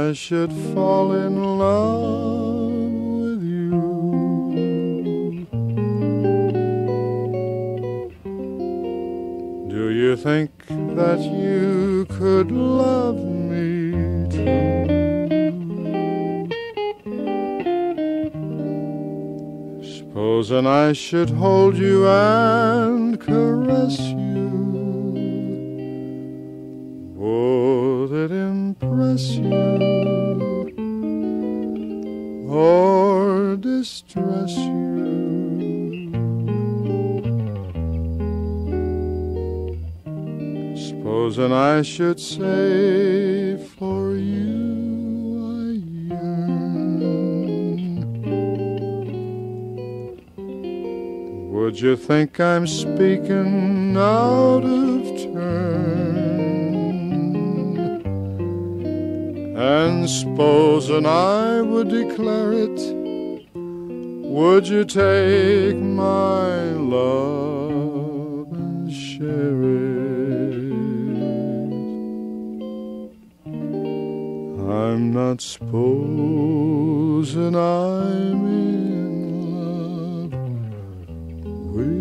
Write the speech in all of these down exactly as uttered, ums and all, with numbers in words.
I should fall in love with you, do you think that you could love me true? Supposing I should hold you and caress you, would it impress you or distress you? Supposing I should say for you I yearn, would you think I'm speaking out of turn? And supposing I would declare it, would you take my love and share it? I'm not supposing I'm in love with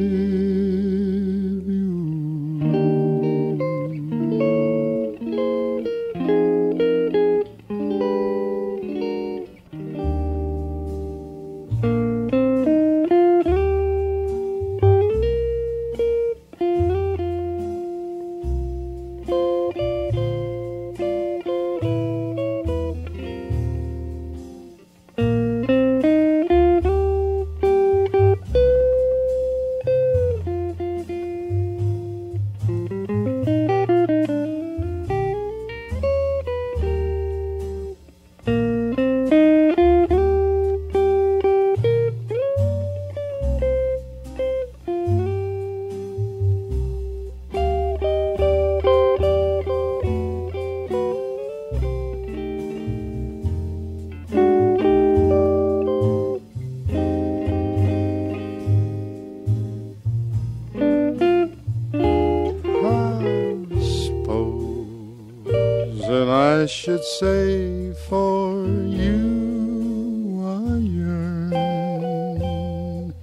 I should say for you I yearn,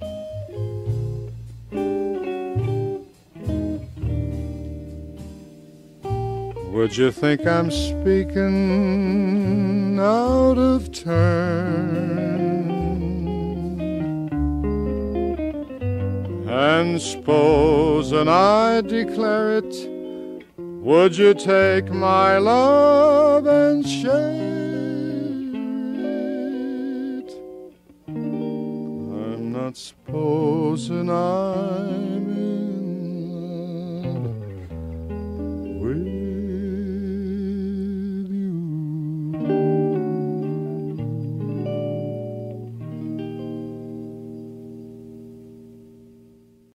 would you think I'm speaking out of turn? And supposing I declare it, would you take my love and share it? I'm not supposing I'm in